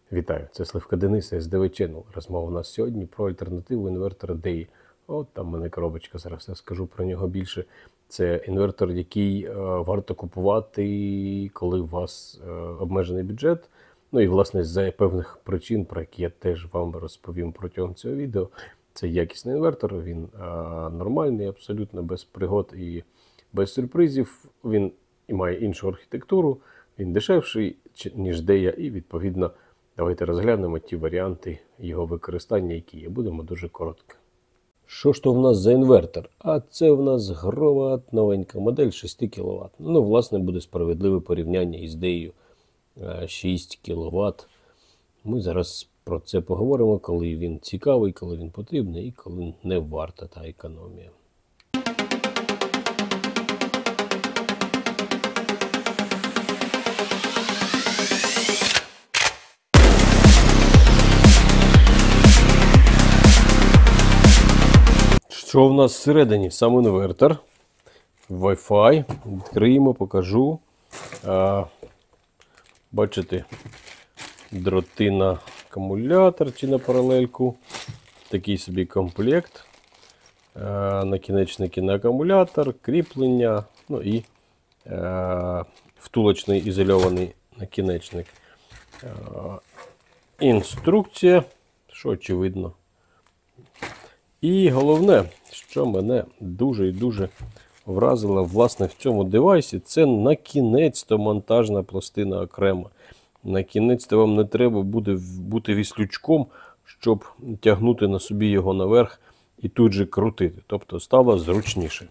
Вітаю, це Сливка Дениса, SDV Channel. Розмова у нас сьогодні про альтернативу інвертора DEI. От там в мене коробочка, зараз я скажу про нього більше. Це інвертор, який варто купувати, коли у вас обмежений бюджет. Ну і власне з певних причин, про які я теж вам розповім протягом цього відео. Це якісний інвертор, він нормальний, абсолютно без пригод і без сюрпризів. Він і має іншу архітектуру, він дешевший, ніж DEI, і відповідно давайте розглянемо ті варіанти його використання, які є. Будемо дуже коротко. Що ж то в нас за інвертор? А це в нас Growatt, новенька модель 6 кВт. Ну, власне, буде справедливе порівняння із DEI 6 кВт. Ми зараз про це поговоримо, коли він цікавий, коли він потрібний і коли не варта та економія. Що в нас всередині? Сам інвертор, Wi-Fi, відкриємо, покажу. Бачите, дроти на акумулятор чи на паралельку. Такий собі комплект. Накінечники на акумулятор, кріплення, ну і втулочний ізольований накінечник. Інструкція, що очевидно. І головне, що мене дуже і дуже вразило власне в цьому девайсі, це накінець-то монтажна пластина окрема. Накінець-то вам не треба буде бути віслючком, щоб тягнути на собі його наверх і тут же крутити. Тобто стало зручніше.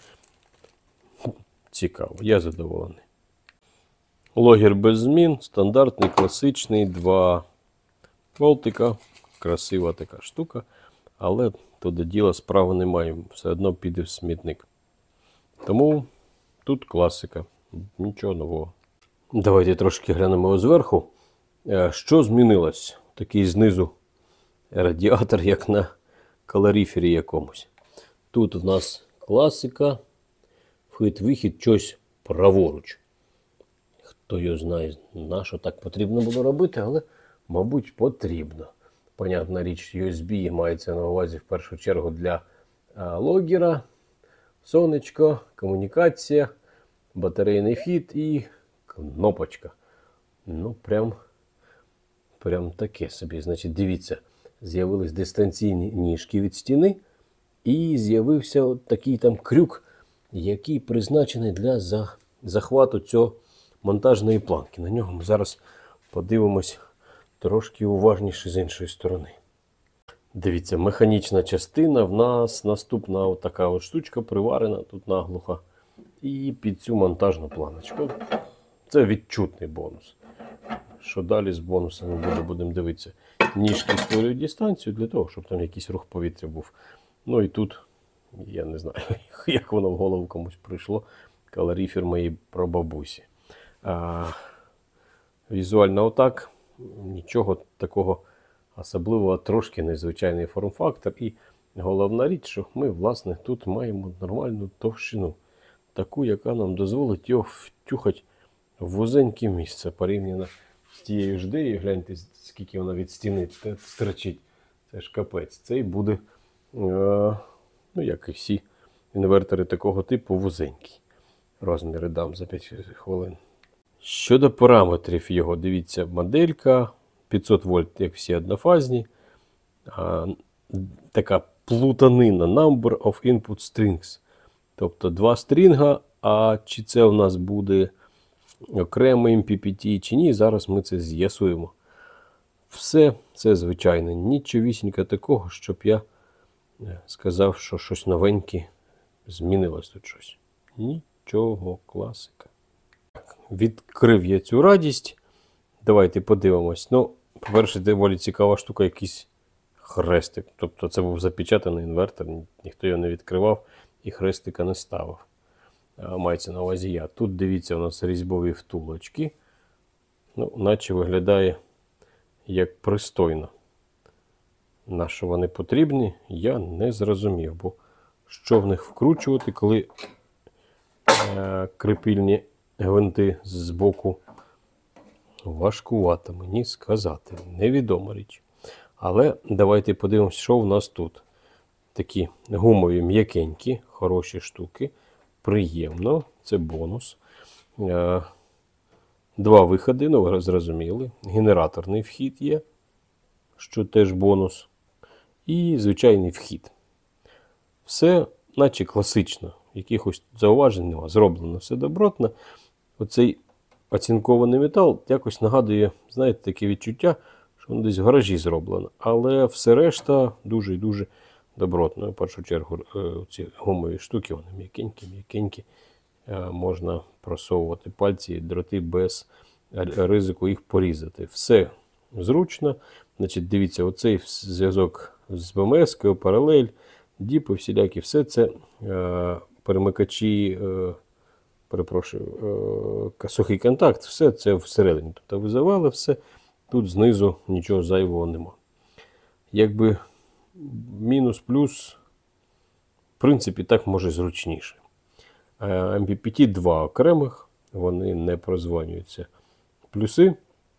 Цікаво, я задоволений. Логер без змін, стандартний, класичний, 2 волтика, красива така штука. Але то до діла справи немає, все одно піде в смітник. Тому тут класика, нічого нового. Давайте трошки глянемо зверху. Що змінилось? Такий знизу радіатор, як на калорифері якомусь. Тут у нас класика, вхід-вихід, щось праворуч. Хто його знає, на що так потрібно було робити, але, мабуть, потрібно. Понятна річ, USB мається на увазі в першу чергу для логера, сонечко, комунікація, батарейний вхід і кнопочка. Ну, прям таке собі. Значить, дивіться, з'явились дистанційні ніжки від стіни і з'явився от такий там крюк, який призначений для захвату цього монтажної планки. На нього ми зараз подивимось трошки уважніше з іншої сторони. Дивіться, механічна частина в нас наступна отака от штучка приварена тут наглухо. І під цю монтажну планочку. Це відчутний бонус. Що далі з бонусами будемо дивитися. Ніжки створюють дистанцію для того, щоб там якийсь рух повітря був. Ну і тут, я не знаю, як воно в голову комусь прийшло, калорифер моєї прабабусі. Візуально отак. Нічого такого особливого, трошки незвичайний форм-фактор. І головна річ, що ми, власне, тут маємо нормальну товщину. Таку, яка нам дозволить його втюхати в вузеньке місце. Порівняно з тією ж DEI, гляньте, скільки вона від стіни стерчить. Це ж капець. Цей буде, ну як і всі інвертори такого типу, вузенький. Розміри дам за 5 хвилин. Щодо параметрів його, дивіться, моделька 500 вольт, як всі однофазні. Така плутанина, number of input strings. Тобто 2 стрінга, а чи це у нас буде окремий MPPT чи ні, зараз ми це з'ясуємо. Все це звичайно, нічовісінько такого, щоб я сказав, що щось новеньке змінилось тут щось. Нічого, класика. Відкрив я цю радість. Давайте подивимось. Ну, по-перше, доволі цікава штука, якийсь хрестик. Тобто це був запечатаний інвертор, ніхто його не відкривав і хрестика не ставив. Мається на увазі я. Тут, дивіться, у нас різьбові втулочки. Ну, наче виглядає як пристойно. На що вони потрібні, я не зрозумів. Бо що в них вкручувати, коли крепильні гвинти з боку Важкувато мені сказати. Невідома річ. Але давайте подивимося, що в нас тут. Такі гумові м'якенькі, хороші штуки. Приємно. Це бонус. Два виходи, ну ви зрозуміли. Генераторний вхід є, що теж бонус. І звичайний вхід. Все, наче класично. Якихось зауважень нема. Зроблено все добротно. Оцей оцінкований метал якось нагадує, знаєте, таке відчуття, що воно десь в гаражі зроблено. Але все решта дуже і дуже добротно. В першу чергу ці гумові штуки, вони м'якенькі. Можна просовувати пальці, дроти без ризику їх порізати. Все зручно. Значить, дивіться, оцей зв'язок з БМС-кою, паралель, діпи, всілякі, все це перемикачі, сухий контакт, все це всередині. Тобто ви завели все, тут знизу нічого зайвого нема. Якби мінус-плюс, в принципі, так може зручніше. MPPT 2 окремих, вони не прозванюються плюси.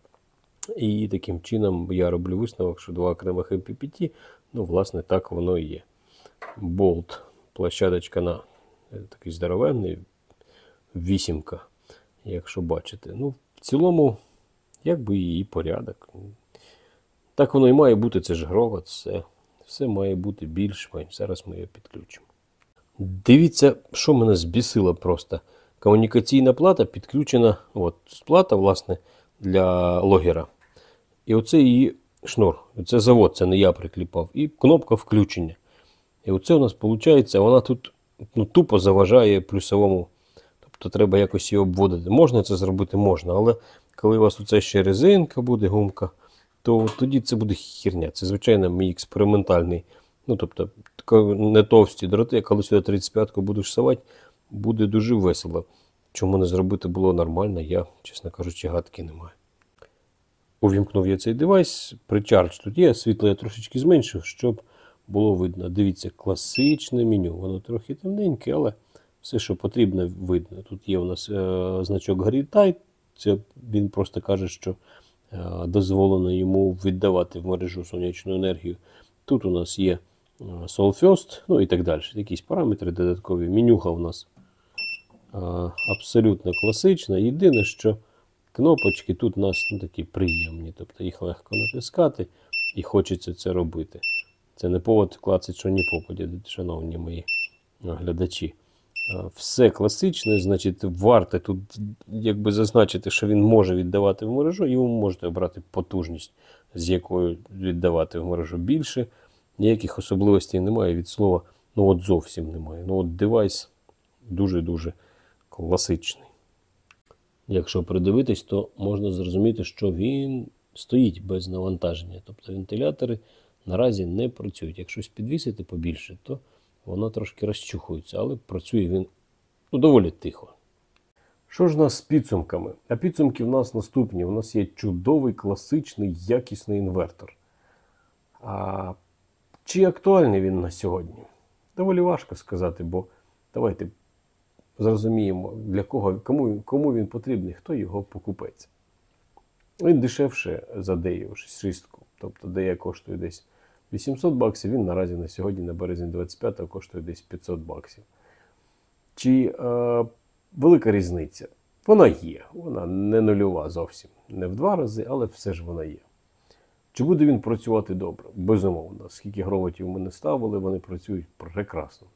І таким чином я роблю висновок, що два окремих MPPT, ну, власне, так воно і є. Болт, площадочка на такий здоровенний, вісімка, якщо бачите. Ну, в цілому, якби і порядок. Так воно і має бути, це ж гроват, все має бути більш-менш. Зараз ми його підключимо. Дивіться, що мене збісило просто. Комунікаційна плата підключена, от плата, власне, для логера. І оце її шнур, це завод, це не я прикліпав. І кнопка включення. І оце у нас виходить, вона тут тупо заважає плюсовому. Тобто треба якось її обводити. Можна це зробити? Можна, але коли у вас оце ще резинка буде, гумка, то тоді це буде херня. Це, звичайно, мій експериментальний. Ну, тобто, не товсті дроти, коли сюди 35-ку будеш совати, буде дуже весело. Чому не зробити було нормально, я, чесно кажучи, гадки не маю. Увімкнув я цей девайс, причардж тут є, світло я трошечки зменшив, щоб було видно. Дивіться, класичне меню, воно трохи темненьке, але все, що потрібно, видно. Тут є у нас значок Grid-Tight, це він просто каже, що дозволено йому віддавати в мережу сонячну енергію. Тут у нас є Sol First, ну і так далі. Якісь параметри додаткові. Менюха у нас абсолютно класична. Єдине, що кнопочки тут у нас такі приємні. Тобто їх легко натискати і хочеться це робити. Це не повод клацати, що ні попаді, шановні мої глядачі. Все класичне, значить, варте тут якби зазначити, що він може віддавати в мережу, і ви можете обрати потужність, з якою віддавати в мережу більше. Ніяких особливостей немає від слова, ну от зовсім немає. Ну от девайс дуже-дуже класичний. Якщо придивитись, то можна зрозуміти, що він стоїть без навантаження. Тобто вентилятори наразі не працюють. Якщо підвісити побільше, то воно трошки розчухується, але працює він доволі тихо. Що ж у нас з підсумками? А підсумки в нас наступні. У нас є чудовий, класичний, якісний інвертор. Чи актуальний він на сьогодні? Доволі важко сказати, бо давайте зрозуміємо, для кого, кому він потрібний, хто його покупець. Він дешевше за Дею 6. Тобто Дея коштує десь $800, він наразі на сьогодні, на березень 25-го, коштує десь $500. Чи велика різниця? Вона є. Вона не нульова зовсім. Не в 2 рази, але все ж вона є. Чи буде він працювати добре? Безумовно. Скільки гроватів ми не ставили, вони працюють прекрасно.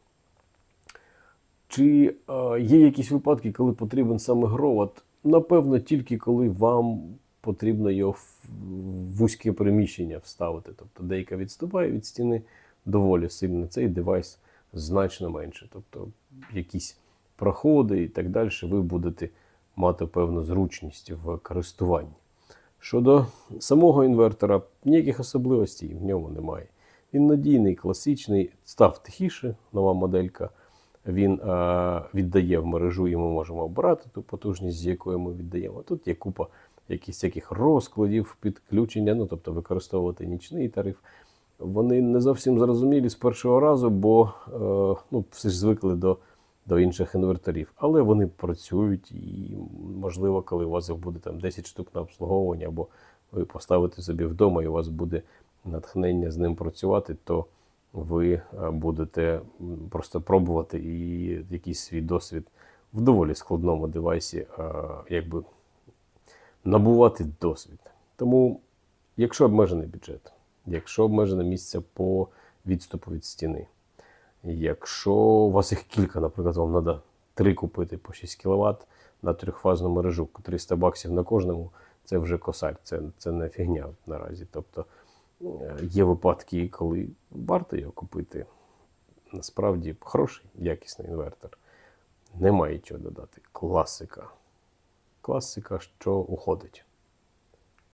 Чи є якісь випадки, коли потрібен саме гроват? Напевно, тільки коли вам потрібно його в вузьке приміщення вставити. Тобто дейка відступає від стіни доволі сильно. Цей девайс значно менше. Тобто якісь проходи і так далі ви будете мати певну зручність в користуванні. Щодо самого інвертора, ніяких особливостей в ньому немає. Він надійний, класичний, став тихіше, нова моделька. Він віддає в мережу і ми можемо обрати ту потужність, з якою ми віддаємо. Тут є купа якихось розкладів підключення, ну тобто використовувати нічний тариф. Вони не зовсім зрозумілі з першого разу, бо всі ж звикли до до інших інверторів. Але вони працюють і, можливо, коли у вас буде там 10 штук на обслуговування, або ви поставите собі вдома і у вас буде натхнення з ним працювати, то ви будете просто пробувати і якийсь свій досвід в доволі складному девайсі якби набувати досвід. Тому, якщо обмежений бюджет, якщо обмежене місце по відступу від стіни, якщо у вас їх кілька, наприклад, вам треба 3 купити по 6 кВт на трьохфазну мережу, 300 баксів на кожному, це вже косарь, це не фігня наразі. Тобто є випадки, коли варто його купити. Насправді, хороший, якісний інвертор. Немає чого додати. Класика. Класика, що уходить.